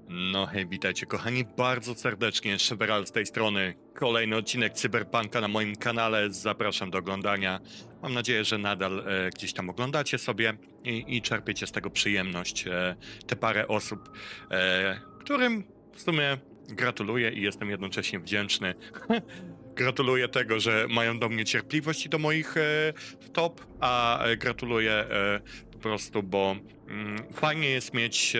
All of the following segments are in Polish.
No hej, witajcie kochani bardzo serdecznie, Szeberal z tej strony. Kolejny odcinek Cyberpunka na moim kanale, zapraszam do oglądania. Mam nadzieję, że nadal gdzieś tam oglądacie sobie i czerpiecie z tego przyjemność. Te parę osób, którym w sumie gratuluję i jestem jednocześnie wdzięczny. Gratuluję tego, że mają do mnie cierpliwość i do moich top, a gratuluję po prostu, bo fajnie jest mieć...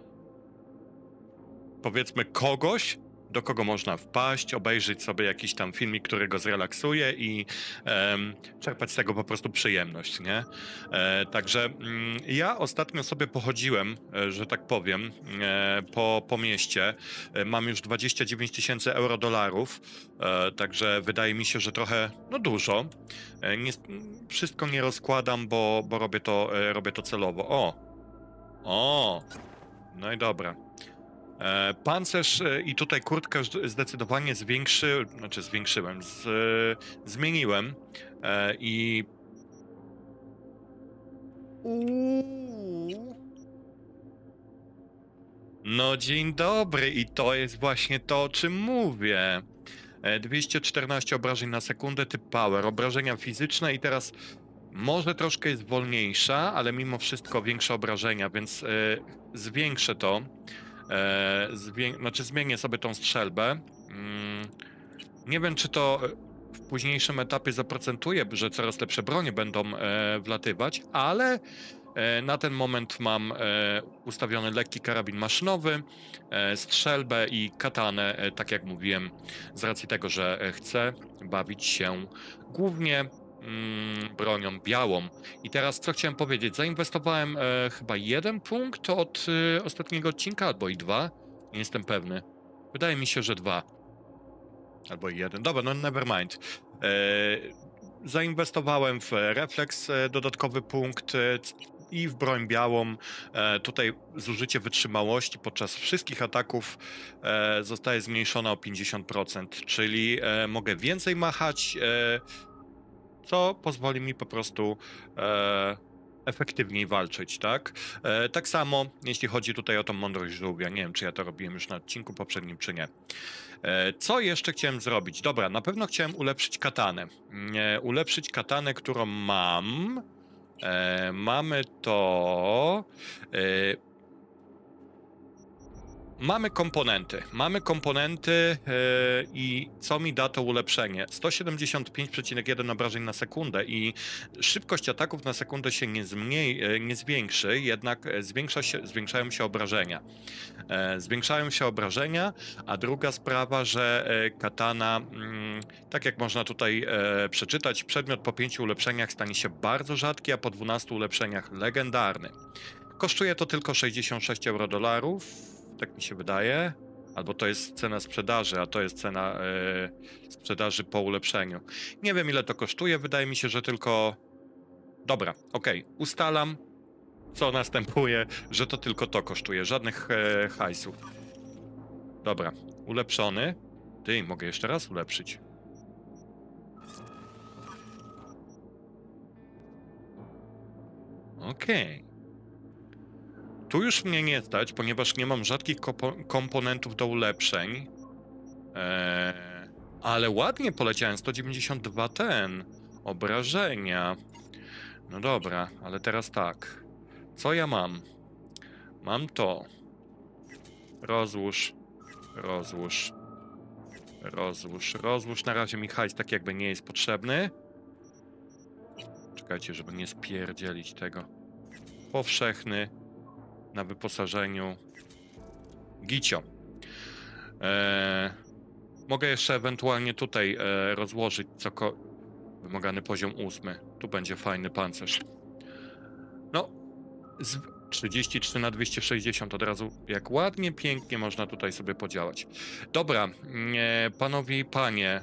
powiedzmy kogoś, do kogo można wpaść, obejrzeć sobie jakiś tam filmik, który go zrelaksuje i czerpać z tego po prostu przyjemność, nie? Także ja ostatnio sobie pochodziłem, że tak powiem, po mieście. Mam już 29 tysięcy euro-dolarów, także wydaje mi się, że trochę, no dużo. Nie, wszystko nie rozkładam, bo robię to celowo. O, no i dobra. Pancerz i tutaj kurtkę zdecydowanie zwiększyłem, zmieniłem i... Uuu. No dzień dobry i to jest właśnie to, o czym mówię. 214 obrażeń na sekundę, typ power, obrażenia fizyczne i teraz może troszkę jest wolniejsza, ale mimo wszystko większe obrażenia, więc zwiększę to. Zmienię sobie tą strzelbę. Nie wiem, czy to w późniejszym etapie zaprocentuje, że coraz lepsze bronie będą wlatywać, ale na ten moment mam ustawiony lekki karabin maszynowy, strzelbę i katanę, tak jak mówiłem, z racji tego, że chcę bawić się głównie bronią białą. I teraz co chciałem powiedzieć? Zainwestowałem chyba 1 punkt od ostatniego odcinka, albo i 2. Nie jestem pewny. Wydaje mi się, że 2. Albo 1. Dobra, no never mind. Zainwestowałem w refleks, dodatkowy punkt i w broń białą. Tutaj zużycie wytrzymałości podczas wszystkich ataków zostaje zmniejszone o 50%, czyli mogę więcej machać, co pozwoli mi po prostu efektywniej walczyć, tak? Tak samo, jeśli chodzi tutaj o tą mądrość żółwia. Nie wiem, czy ja to robiłem już na odcinku poprzednim, czy nie. Co jeszcze chciałem zrobić? Dobra, na pewno chciałem ulepszyć katanę. Ulepszyć katanę, którą mam. Mamy to... Mamy komponenty i co mi da to ulepszenie? 175,1 obrażeń na sekundę i szybkość ataków na sekundę się nie zwiększy, jednak zwiększają się obrażenia. Zwiększają się obrażenia, a druga sprawa, że katana, tak jak można tutaj przeczytać, przedmiot po 5 ulepszeniach stanie się bardzo rzadki, a po 12 ulepszeniach legendarny. Kosztuje to tylko 66 euro-dolarów. Tak mi się wydaje. Albo to jest cena sprzedaży, a to jest cena sprzedaży po ulepszeniu. Nie wiem, ile to kosztuje. Wydaje mi się, że tylko... Dobra, okej. Ustalam, co następuje, że to tylko to kosztuje. Żadnych hajsów. Dobra, ulepszony. Ty, mogę jeszcze raz ulepszyć. Okej. Tu już mnie nie stać, ponieważ nie mam rzadkich komponentów do ulepszeń. Ale ładnie poleciałem, 192 obrażenia. No dobra, ale teraz tak. Co ja mam? Mam to. Rozłóż. Na razie mi hajs tak jakby nie jest potrzebny. Czekajcie, żeby nie spierdzielić tego. Powszechny. Na wyposażeniu. Gicio. Mogę jeszcze ewentualnie tutaj rozłożyć wymagany poziom 8. Tu będzie fajny pancerz. No, 33 na 260 od razu. Jak ładnie, pięknie można tutaj sobie podziałać. Dobra, panowie i panie.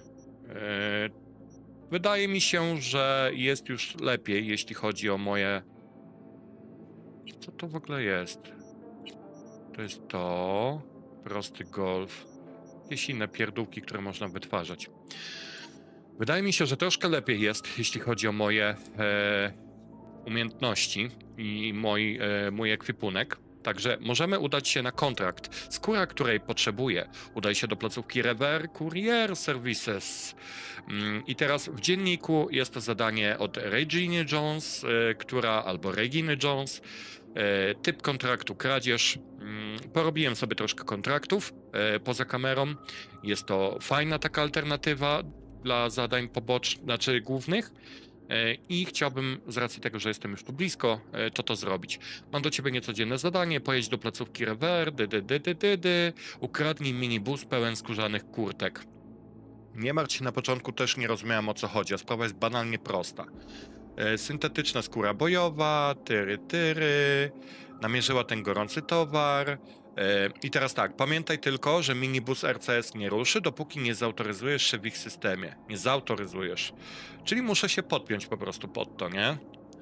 Wydaje mi się, że jest już lepiej, jeśli chodzi o moje... Co to w ogóle jest? To jest to. Prosty golf. Jakieś inne pierdółki, które można wytwarzać. Wydaje mi się, że troszkę lepiej jest, jeśli chodzi o moje umiejętności i mój ekwipunek. Także możemy udać się na kontrakt. Skóra, której potrzebuję, udaj się do placówki Rever Courier Services. I teraz w dzienniku jest to zadanie od Reginy Jones, albo Reginy Jones. Typ kontraktu kradzież. Porobiłem sobie troszkę kontraktów poza kamerą. Jest to fajna taka alternatywa dla zadań pobocznych, znaczy głównych. I chciałbym, z racji tego, że jestem już tu blisko, to zrobić. Mam do ciebie niecodzienne zadanie, pojedź do placówki Rever, ukradnij minibus pełen skórzanych kurtek. Nie martw się, na początku też nie rozumiałem, o co chodzi, a sprawa jest banalnie prosta. Syntetyczna skóra bojowa, tyry, namierzyła ten gorący towar. I teraz tak, pamiętaj tylko, że minibus RCS nie ruszy, dopóki nie zautoryzujesz się w ich systemie. Nie zautoryzujesz. Czyli muszę się podpiąć po prostu pod to, nie?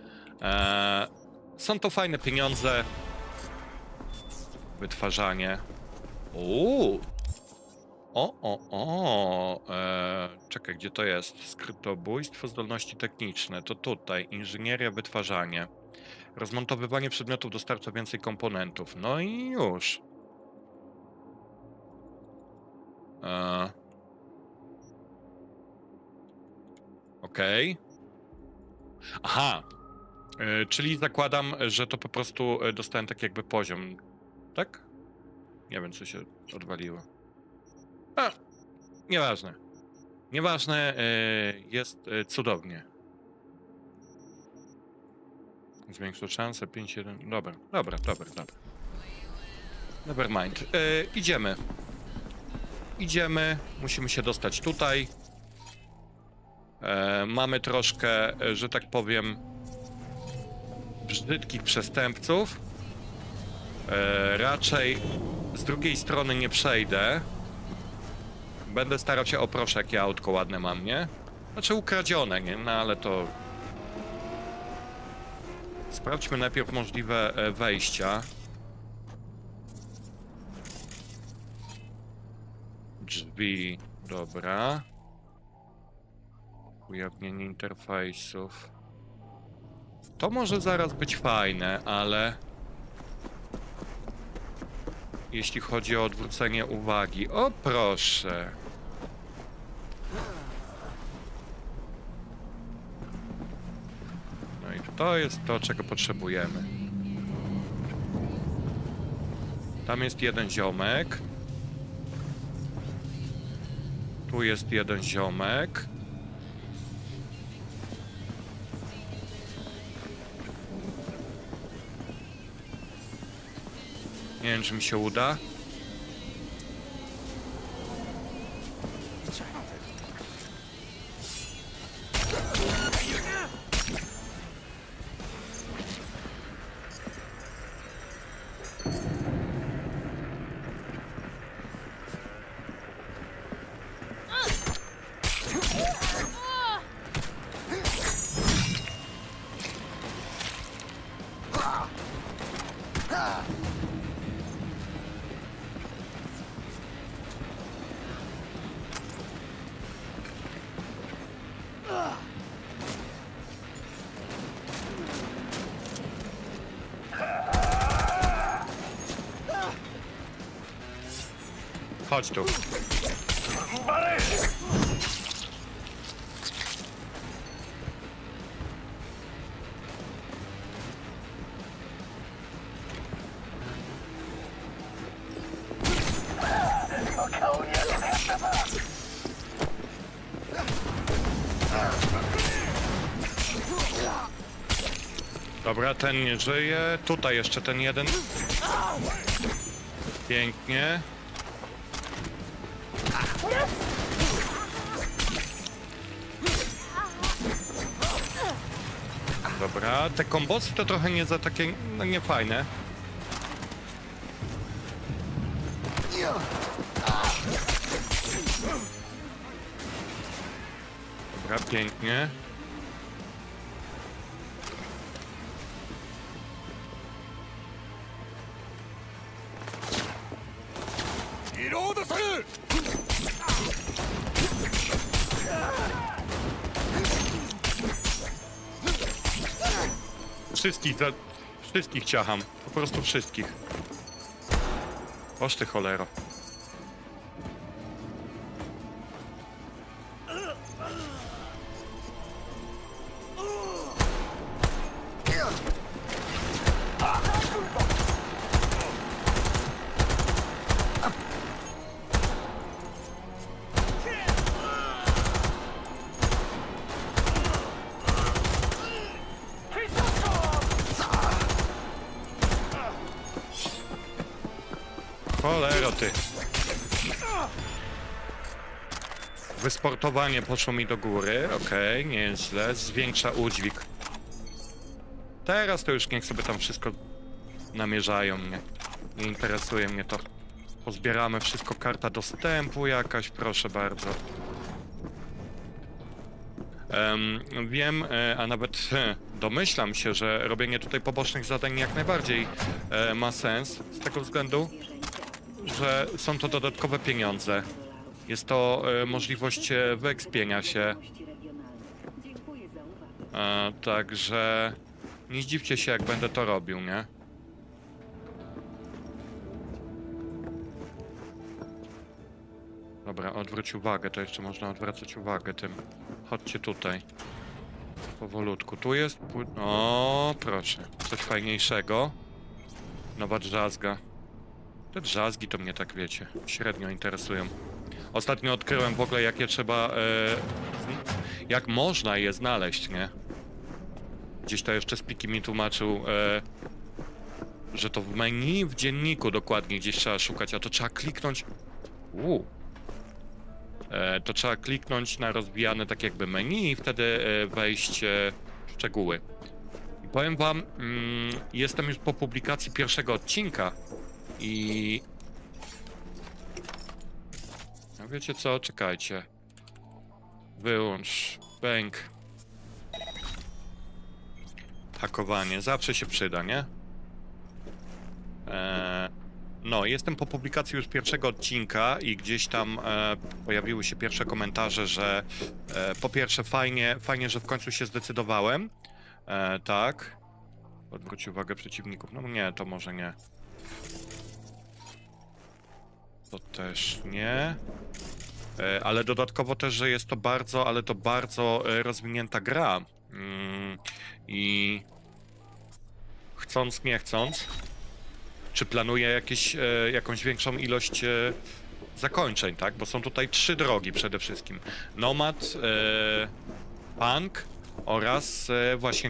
Są to fajne pieniądze. Wytwarzanie. Czekaj, gdzie to jest? Skrytobójstwo, zdolności techniczne. To tutaj. Inżynieria, wytwarzanie. Rozmontowywanie przedmiotów dostarcza więcej komponentów. No i już. Okej. Aha. Czyli zakładam, że to po prostu dostałem tak jakby poziom. Tak? Nie wiem, co się odwaliło. Nieważne. Nieważne, jest cudownie. Zwiększył szansę 5-1. Dobra. Nevermind. Idziemy. Musimy się dostać tutaj. Mamy troszkę, że tak powiem, brzydkich przestępców. Raczej z drugiej strony nie przejdę. Będę starał się, proszę, jakie autko ładne mam, nie? Znaczy ukradzione, nie? No ale to... Sprawdźmy najpierw możliwe wejścia. Drzwi, dobra. Ujawnienie interfejsów. To może zaraz być fajne, ale... Jeśli chodzi o odwrócenie uwagi... O, proszę! No i to jest to, czego potrzebujemy. Tam jest jeden ziomek. Tu jest jeden ziomek. Nie wiem, czy mi się uda. Chodź tu. Dobra, ten nie żyje. Tutaj jeszcze ten jeden. Pięknie. Dobra, te kombosy to trochę nie za takie, no nie fajne. Dobra, pięknie. Wszystkich ciacham. Po prostu wszystkich. Oż ty cholero. Cholero ty. Wysportowanie poszło mi do góry, okej, nie jest źle, zwiększa udźwig. Teraz to już niech sobie tam wszystko namierzają mnie. Nie interesuje mnie to. Pozbieramy wszystko, karta dostępu jakaś, proszę bardzo. Wiem, a nawet domyślam się, że robienie tutaj pobocznych zadań jak najbardziej ma sens, z tego względu, że są to dodatkowe pieniądze. Jest to możliwość wyekspienia się. Także nie zdziwcie się, jak będę to robił, nie? Dobra, odwróć uwagę, to jeszcze można odwracać uwagę tym. Chodźcie tutaj. Powolutku. Tu jest... O, proszę. Coś fajniejszego. Nowa drzazga. Te drzazgi to mnie tak, wiecie, średnio interesują. Ostatnio odkryłem w ogóle, jakie trzeba... jak można je znaleźć, nie? Gdzieś to jeszcze Spiki mi tłumaczył, że to w menu, w dzienniku dokładnie gdzieś trzeba szukać, a to trzeba kliknąć... To trzeba kliknąć na rozwijane tak jakby menu i wtedy wejść w szczegóły. I powiem wam, jestem już po publikacji pierwszego odcinka i... No wiecie co? Czekajcie. Wyłącz. Bęk. Hakowanie. Zawsze się przyda, nie? No, jestem po publikacji już pierwszego odcinka i gdzieś tam pojawiły się pierwsze komentarze, że po pierwsze fajnie, że w końcu się zdecydowałem. Tak. Odwróć uwagę przeciwników. No nie, to może nie. To też nie. Ale dodatkowo też, że jest to bardzo, ale to bardzo rozwinięta gra. I chcąc, nie chcąc, czy planuję jakąś większą ilość zakończeń, tak? Bo są tutaj 3 drogi przede wszystkim. Nomad, Punk oraz właśnie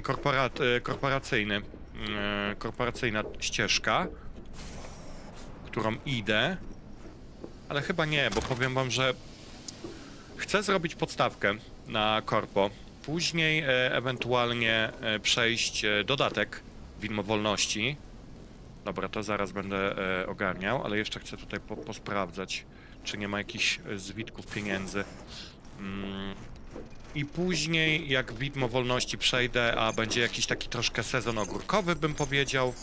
korporacyjna ścieżka, którą idę. Ale chyba nie, bo powiem wam, że chcę zrobić podstawkę na korpo. Później ewentualnie przejść dodatek Widmo Wolności. Dobra, to zaraz będę ogarniał, ale jeszcze chcę tutaj posprawdzać, czy nie ma jakichś zwitków pieniędzy. I później, jak Widmo Wolności przejdę, a będzie jakiś taki troszkę sezon ogórkowy, bym powiedział,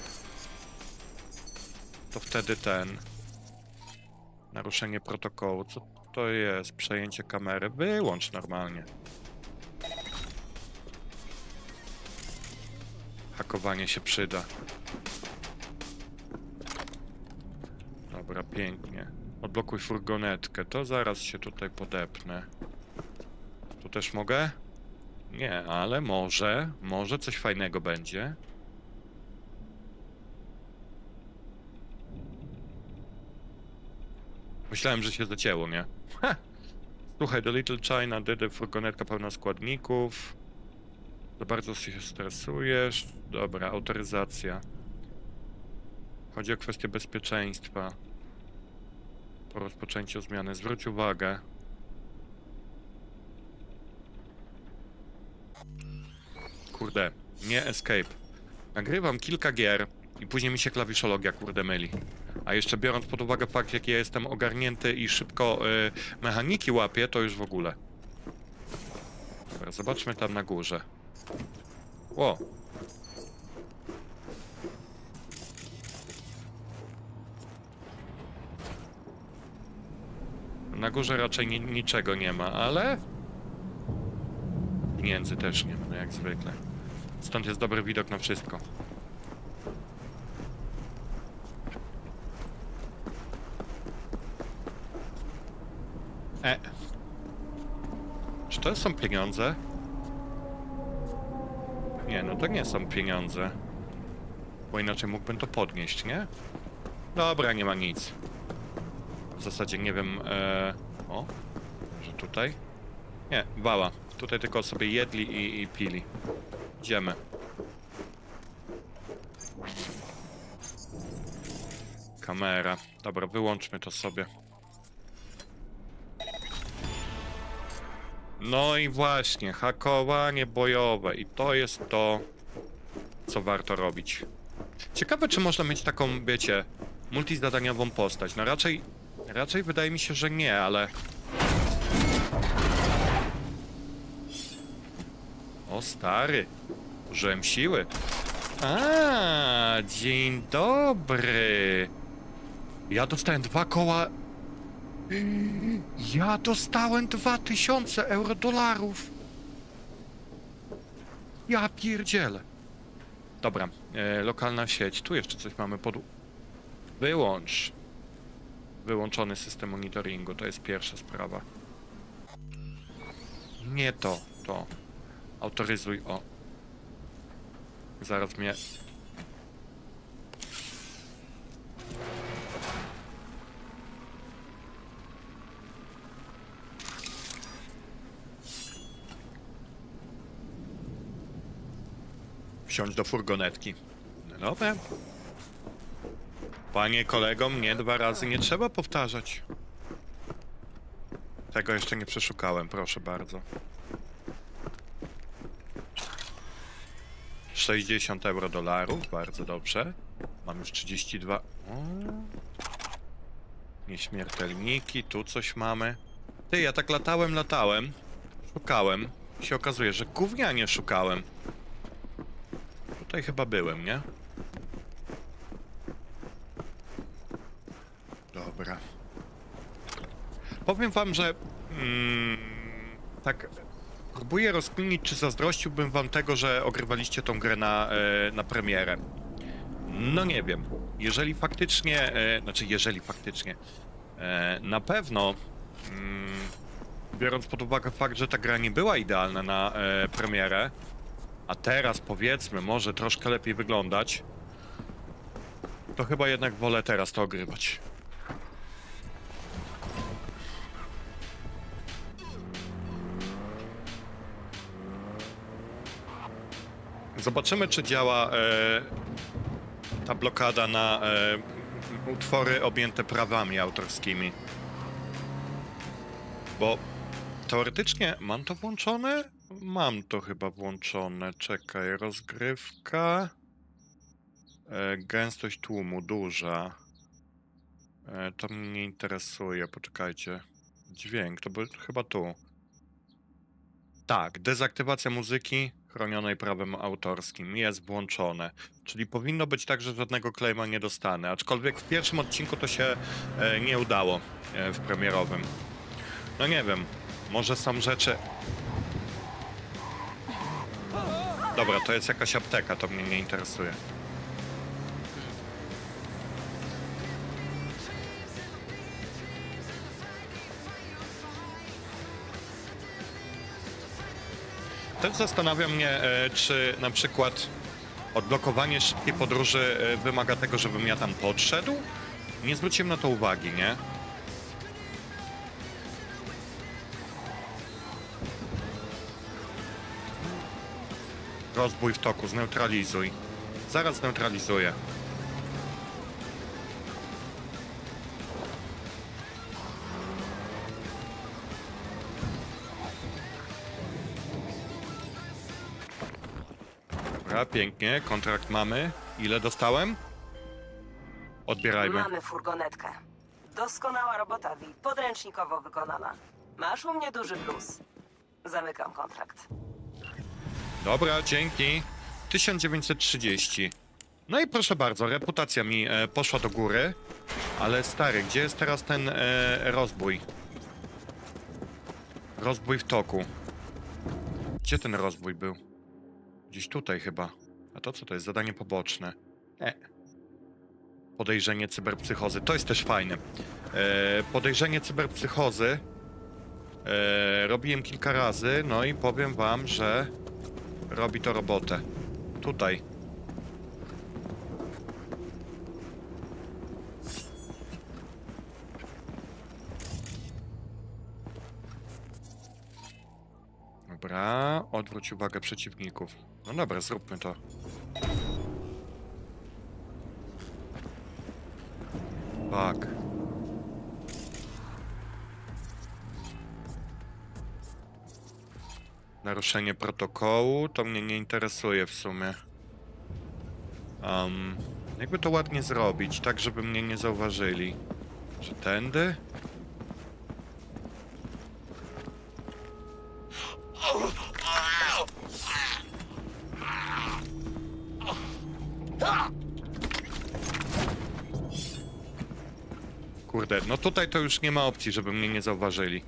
to wtedy naruszenie protokołu. Co to jest? Przejęcie kamery. Wyłącz normalnie. Hakowanie się przyda. Dobra, pięknie. Odblokuj furgonetkę. To zaraz się tutaj podepnę. Tu też mogę? Nie, ale może coś fajnego będzie. Myślałem, że się zacięło, nie? Ha! Słuchaj, do Little China, furgonetka pełna składników. Za bardzo się stresujesz. Dobra, autoryzacja. Chodzi o kwestię bezpieczeństwa. Po rozpoczęciu zmiany. Zwróć uwagę. Kurde, nie escape. Nagrywam kilka gier i później mi się klawiszologia, kurde, myli. A jeszcze biorąc pod uwagę fakt, jak ja jestem ogarnięty i szybko mechaniki łapię, to już w ogóle. Dobra, zobaczmy tam na górze. O! Na górze raczej niczego nie ma, ale... Pieniędzy też nie ma, no jak zwykle. Stąd jest dobry widok na wszystko. Czy to są pieniądze? Nie, no to nie są pieniądze. Bo inaczej mógłbym to podnieść, nie? Dobra, nie ma nic. W zasadzie nie wiem... O, że tutaj? Nie, wała. Tutaj tylko sobie jedli i pili. Idziemy. Kamera. Dobra, wyłączmy to sobie. No i właśnie, hakowanie bojowe. I to jest to, co warto robić. Ciekawe, czy można mieć taką, wiecie, multizadaniową postać. No raczej wydaje mi się, że nie, ale... O, stary. Użyłem siły. A, dzień dobry. Ja dostałem 2 koła... Ja dostałem 2000 eurodolarów. Ja pierdzielę. Dobra, lokalna sieć. Tu jeszcze coś mamy pod... Wyłącz. Wyłączony system monitoringu, to jest pierwsza sprawa. Nie to, to. Autoryzuj, o. Zaraz mnie... Wsiądź do furgonetki. No dobra. Panie kolego, mnie 2 razy nie trzeba powtarzać. Tego jeszcze nie przeszukałem, proszę bardzo. 60 eurodolarów, bardzo dobrze. Mam już 32. O. Nieśmiertelniki, tu coś mamy. Ty, ja tak latałem. Szukałem. I się okazuje, że gównianie szukałem. Tutaj chyba byłem, nie? Dobra. Powiem wam, że... tak... Próbuję rozkminić, czy zazdrościłbym wam tego, że ogrywaliście tą grę na premierę. No nie wiem. Jeżeli faktycznie... na pewno... biorąc pod uwagę fakt, że ta gra nie była idealna na premierę, a teraz powiedzmy może troszkę lepiej wyglądać, to chyba jednak wolę teraz to ogrywać. Zobaczymy, czy działa ta blokada na utwory objęte prawami autorskimi. Bo teoretycznie mam to włączone? Mam to chyba włączone. Czekaj, rozgrywka. Gęstość tłumu duża. To mnie nie interesuje, poczekajcie. Dźwięk, to był chyba tu. Tak, dezaktywacja muzyki chronionej prawem autorskim jest włączone. Czyli powinno być tak, że żadnego claima nie dostanę. Aczkolwiek w pierwszym odcinku to się nie udało w premierowym. No nie wiem, może są rzeczy... Dobra, to jest jakaś apteka, to mnie nie interesuje. Też zastanawia mnie, czy na przykład odblokowanie szybkiej podróży wymaga tego, żebym ja tam podszedł? Nie zwróciłem na to uwagi, nie? Rozbój w toku, zneutralizuj. Zaraz zneutralizuję. Dobra, pięknie, kontrakt mamy. Ile dostałem? Odbierajmy. Mamy furgonetkę. Doskonała robota, Vi. Podręcznikowo wykonana. Masz u mnie duży plus. Zamykam kontrakt. Dobra, dzięki. 1930. No i proszę bardzo, reputacja mi poszła do góry. Ale stary, gdzie jest teraz ten rozbój? Rozbój w toku. Gdzie ten rozbój był? Gdzieś tutaj chyba. A to co to jest? Zadanie poboczne. Podejrzenie cyberpsychozy. To jest też fajne. Podejrzenie cyberpsychozy Robiłem kilka razy, no i powiem wam, że robi to robotę. Tutaj. Dobra, odwróć uwagę przeciwników. No dobra, zróbmy to. Tak. Naruszenie protokołu, to mnie nie interesuje w sumie. Jakby to ładnie zrobić, tak żeby mnie nie zauważyli. Że tędy? Kurde, no tutaj to już nie ma opcji, żeby mnie nie zauważyli.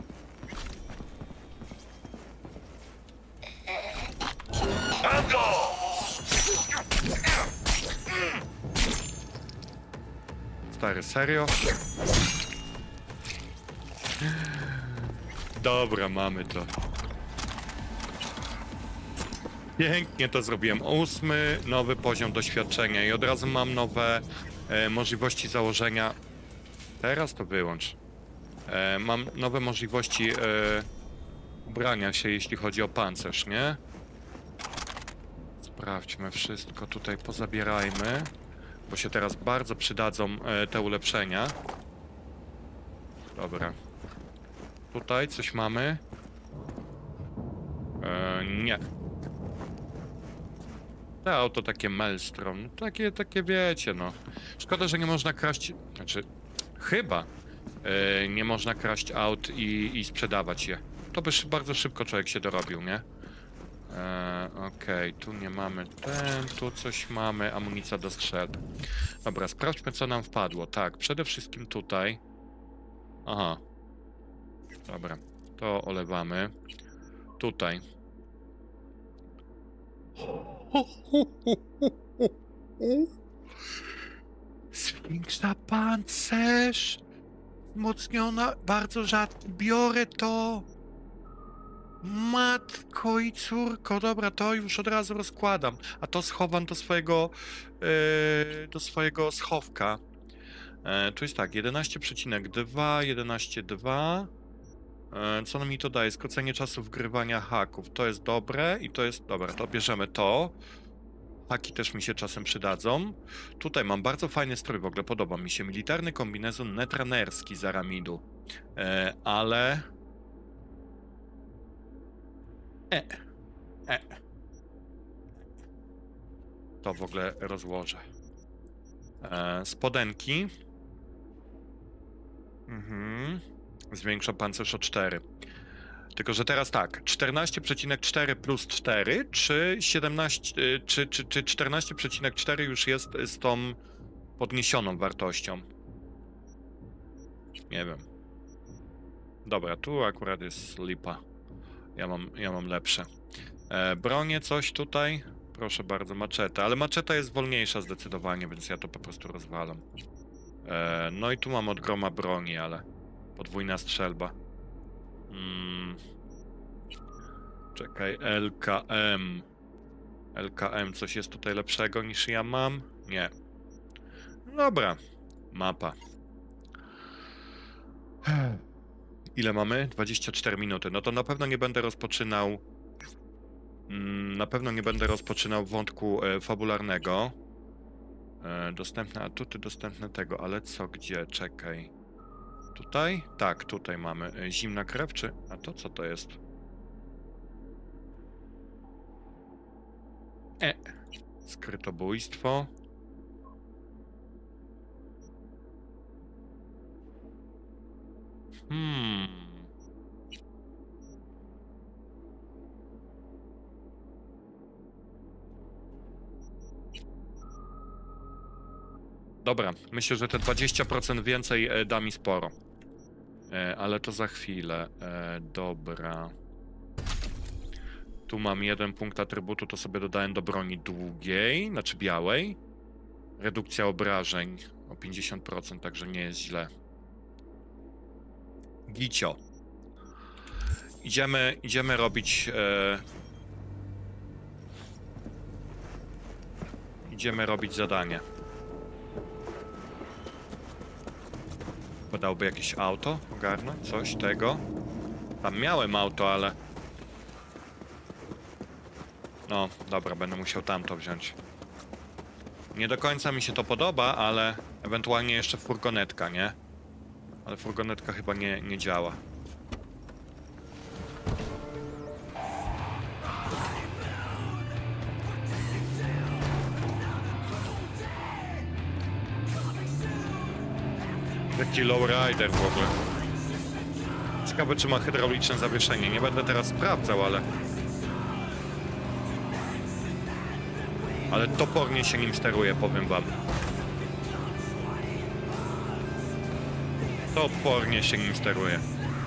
Stary, serio? Dobra, mamy to. Pięknie to zrobiłem. 8. nowy poziom doświadczenia i od razu mam nowe możliwości założenia. Teraz to wyłącz. Mam nowe możliwości ubrania się, jeśli chodzi o pancerz, nie? Sprawdźmy wszystko tutaj, pozabierajmy, bo się teraz bardzo przydadzą te ulepszenia. Dobra. Tutaj coś mamy? Nie. To auto takie Maelstrom, takie wiecie, no. Szkoda, że nie można kraść, znaczy, chyba nie można kraść aut i sprzedawać je. To by bardzo szybko człowiek się dorobił, nie? Okej, tu nie mamy tu coś mamy, amunicja do strzelb. Dobra, sprawdźmy, co nam wpadło. Tak, przede wszystkim tutaj. Aha. Dobra, to olewamy. Tutaj. Zwiększa pancerz. Wzmocniona, bardzo rzadko. Biorę to. Matko i córko, dobra, to już od razu rozkładam. A to schowam do swojego schowka. Tu jest tak, 11,2, 11,2. Co mi to daje? Skrócenie czasu wgrywania haków. To jest dobre i to jest... Dobra, to bierzemy to. Haki też mi się czasem przydadzą. Tutaj mam bardzo fajny strój, w ogóle podoba mi się. Militarny kombinezon netranerski z aramidu. Ale... To w ogóle rozłożę. Spodenki. Zwiększa pancerz o 4. Tylko, że teraz tak, 14,4 plus 4, czy 17, czy 14,4 już jest z tą podniesioną wartością? Nie wiem. Dobra, tu akurat jest lipa. Ja mam lepsze. Bronie, coś tutaj? Proszę bardzo, maczeta. Ale maczeta jest wolniejsza zdecydowanie, więc ja to po prostu rozwalam. No i tu mam od groma broni, ale podwójna strzelba. Czekaj, LKM. LKM, coś jest tutaj lepszego niż ja mam? Nie. Dobra, mapa. Ile mamy? 24 minuty. No to na pewno nie będę rozpoczynał... Na pewno nie będę rozpoczynał wątku fabularnego. Dostępne atuty, dostępne tego, ale co, gdzie? Czekaj. Tutaj? Tak, tutaj mamy. Zimna krew, czy... A to co to jest? Skrytobójstwo. Dobra, myślę, że te 20% więcej da mi sporo. Ale to za chwilę. Dobra. Tu mam 1 punkt atrybutu, to sobie dodałem do broni długiej, znaczy białej. Redukcja obrażeń o 50%, także nie jest źle. Gicio. Idziemy robić... Idziemy robić zadanie. Podałby jakieś auto? Ogarnąć? Coś tego? Tam miałem auto, ale... No, dobra, będę musiał tamto wziąć. Nie do końca mi się to podoba, ale ewentualnie jeszcze furgonetka, nie? Ale furgonetka chyba nie działa. Jaki lowrider w ogóle. Ciekawe, czy ma hydrauliczne zawieszenie. Nie będę teraz sprawdzał, ale... Ale topornie się nim steruje, powiem wam. Topornie się nim steruje.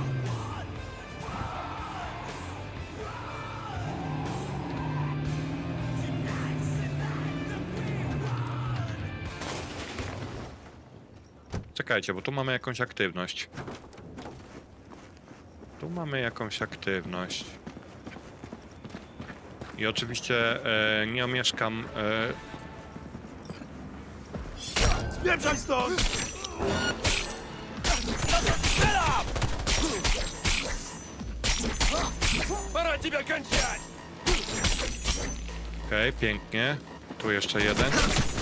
Czekajcie, bo tu mamy jakąś aktywność. Tu mamy jakąś aktywność. I oczywiście nie omieszkam... Spieprzaj stąd! Pora ciebie kończyć! Okej, pięknie. Tu jeszcze jeden.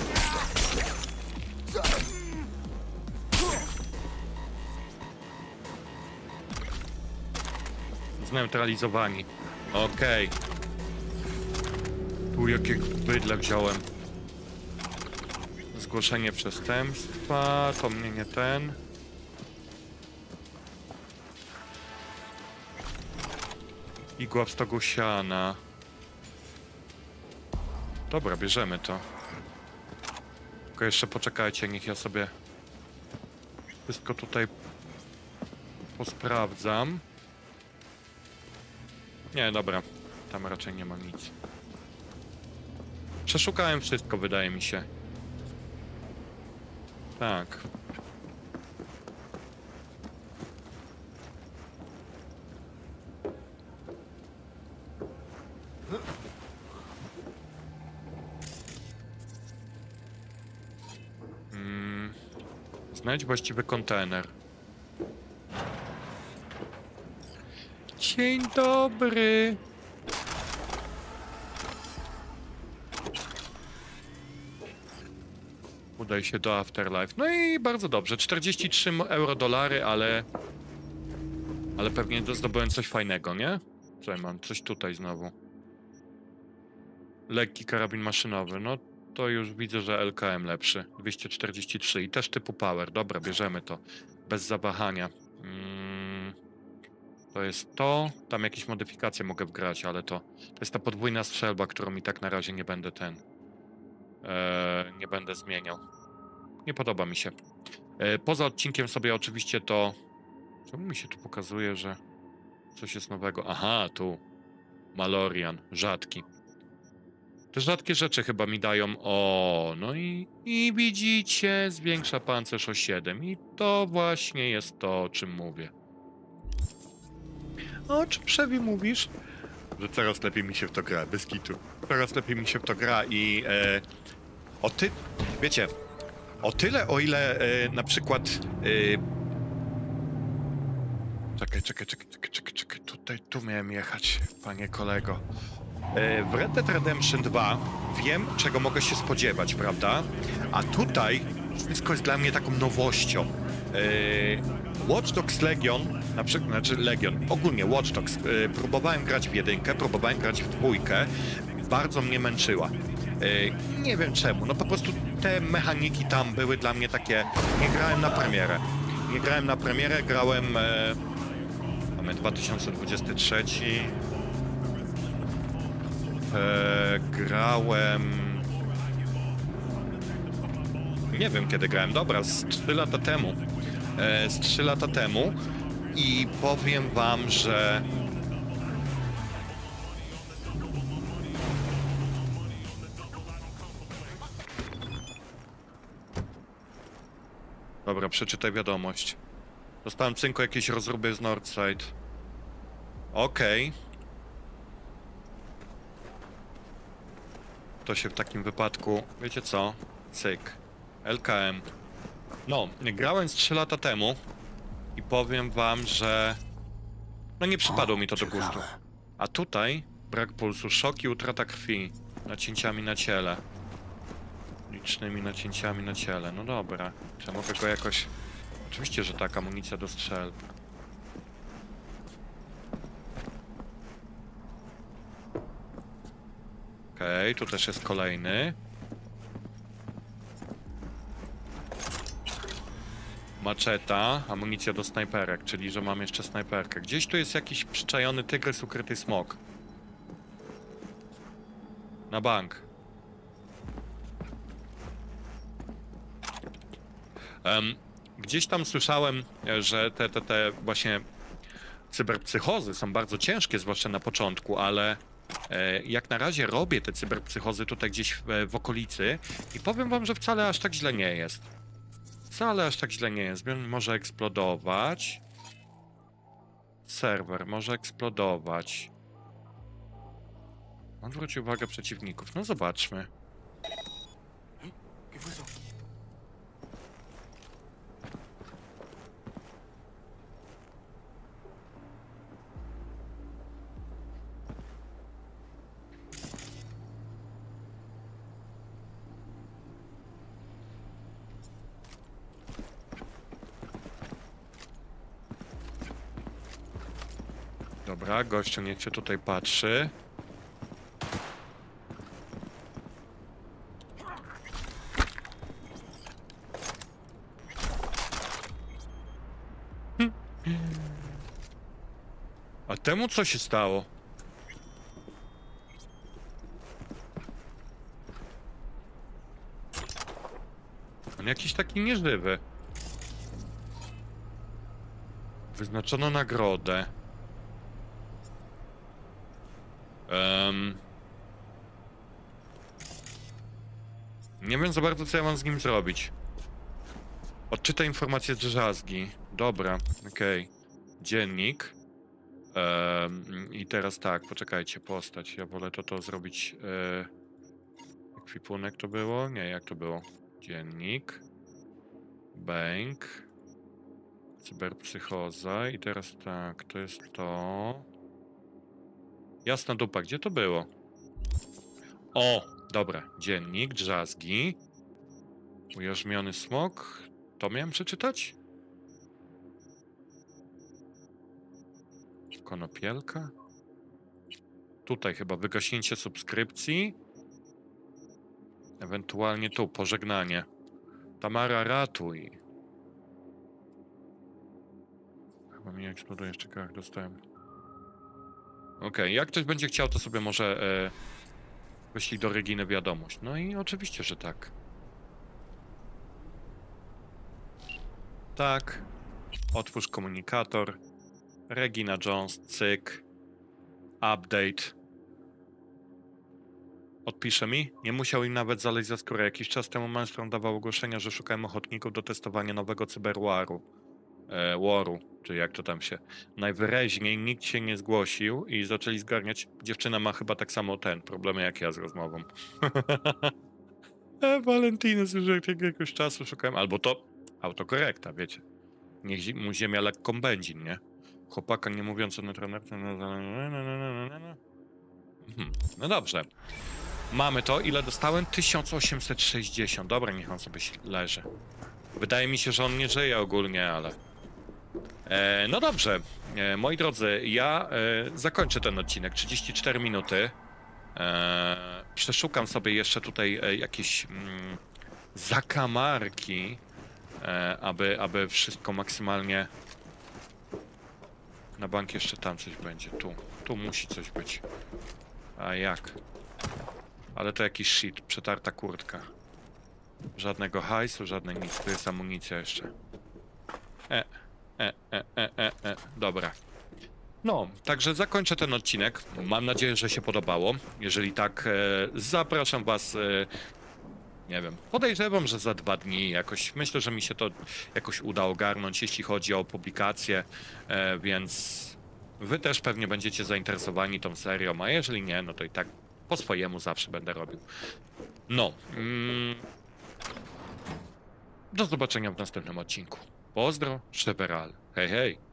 Zneutralizowani. Okej. Tu jakie bydle wziąłem. Zgłoszenie przestępstwa. To mnie nie ten. Igła w stogu siana. Dobra, bierzemy to. Tylko jeszcze poczekajcie, niech ja sobie wszystko tutaj posprawdzam. Nie, dobra. Tam raczej nie ma nic. Przeszukałem wszystko, wydaje mi się. Tak. Znajdź właściwy kontener. Dzień dobry. Udaj się do Afterlife. No i bardzo dobrze. 43 euro-dolary, ale pewnie zdobyłem coś fajnego, nie? Co ja mam? Coś tutaj znowu. Lekki karabin maszynowy. No to już widzę, że LKM lepszy. 243 i też typu power. Dobra, bierzemy to. Bez zawahania. To jest to. Tam jakieś modyfikacje mogę wgrać, ale to jest ta podwójna strzelba, którą i tak na razie nie będę nie będę zmieniał. Nie podoba mi się. Poza odcinkiem sobie oczywiście to... Czemu mi się tu pokazuje, że coś jest nowego? Aha, tu. Malorian. Rzadki. Te rzadkie rzeczy chyba mi dają... O, no i widzicie, zwiększa pancerz o 7. I to właśnie jest to, o czym mówię. O czym Przewi mówisz? Że coraz lepiej mi się w to gra, bez kitu. Coraz lepiej mi się w to gra i... Wiecie, o tyle, o ile na przykład... Czekaj, tu miałem jechać, panie kolego. W Red Dead Redemption 2 wiem, czego mogę się spodziewać, prawda? A tutaj wszystko jest dla mnie taką nowością. Watch Dogs Legion, na przykład, znaczy Legion, ogólnie Watch Dogs, próbowałem grać w 1, próbowałem grać w 2, bardzo mnie męczyła. Nie wiem czemu, no po prostu te mechaniki tam były dla mnie takie... Nie grałem na premierę. Grałem... Mamy 2023. Grałem... Nie wiem kiedy grałem, dobra, z 3 lata temu. Z 3 lata temu i powiem wam, że... Dobra, przeczytaj wiadomość. Dostałem cynko jakieś rozróby z Northside. Okej. To się w takim wypadku, wiecie co? Cyk. LKM. No, grałem z 3 lata temu i powiem wam, że no nie przypadło mi to do gustu. A tutaj brak pulsu, szok i utrata krwi. Nacięciami na ciele. Licznymi nacięciami na ciele. No dobra. Czy ja mogę go jakoś... Oczywiście, że tak, amunicja do strzelb. Okej, tu też jest kolejny. Maczeta, amunicja do snajperek, czyli że mam jeszcze snajperkę. Gdzieś tu jest jakiś przyczajony tygrys, ukryty smok. Na bank. Gdzieś tam słyszałem, że te właśnie cyberpsychozy są bardzo ciężkie, zwłaszcza na początku, ale jak na razie robię te cyberpsychozy tutaj gdzieś w okolicy i powiem wam, że wcale aż tak źle nie jest. Wcale aż tak źle nie jest. Może eksplodować. Serwer może eksplodować. Odwróć uwagę przeciwników. No zobaczmy. Dobra, gościu niech się tutaj patrzy. A temu co się stało? On jakiś taki nieżywy. Wyznaczono nagrodę. Nie wiem za bardzo, co ja mam z nim zrobić. Odczytaj informacje z drzazgi. Dobra, okej. Dziennik. I teraz tak, poczekajcie, postać. Ja wolę to zrobić. Ekwipunek to było? Nie, jak to było? Dziennik. Bank. Cyberpsychoza. I teraz tak, to jest to. Jasna dupa, gdzie to było? O, dobra. Dziennik, drzazgi. Ujarzmiony smok. To miałem przeczytać? Konopielka. Tutaj chyba wygaśnięcie subskrypcji. Ewentualnie tu, pożegnanie. Tamara, ratuj. Chyba mi eksploduje jeszcze jak dostałem. Okej, jak ktoś będzie chciał, to sobie może wyślij do Reginy wiadomość. No i oczywiście, że tak. Tak. Otwórz komunikator. Regina Jones, cyk. Update. Odpisze mi? Nie musiał im nawet zaleźć za skórę. Jakiś czas temu Maelstrom dawał ogłoszenia, że szukają ochotników do testowania nowego cyberwaru. Waru, czy jak to tam się. Najwyraźniej nikt się nie zgłosił i zaczęli zgarniać. Dziewczyna ma chyba tak samo problemy jak ja z rozmową. Valentiny, już od jakiegoś czasu szukałem. Albo to autokorekta, wiecie. Niech mu ziemia lekką będzie, nie? Chłopaka nie mówiący na trenerce. No dobrze. Mamy to. Ile dostałem? 1860. Dobra, niech on sobie leży. Wydaje mi się, że on nie żyje ogólnie, ale... no dobrze. Moi drodzy, ja zakończę ten odcinek. 34 minuty. Przeszukam sobie jeszcze tutaj jakieś zakamarki, aby wszystko maksymalnie... Na bank jeszcze tam coś będzie. Tu musi coś być. A jak? Ale to jakiś shit. Przetarta kurtka. Żadnego hajsu, żadnej nic. Tu jest amunicja jeszcze. Dobra. No, także zakończę ten odcinek. Mam nadzieję, że się podobało. Jeżeli tak, zapraszam was... nie wiem, podejrzewam, że za 2 dni jakoś, myślę, że mi się to jakoś uda ogarnąć, jeśli chodzi o publikację, więc wy też pewnie będziecie zainteresowani tą serią, a jeżeli nie, no to i tak po swojemu zawsze będę robił. No. Do zobaczenia w następnym odcinku. Pozdro, Szeperal. Hej, hej.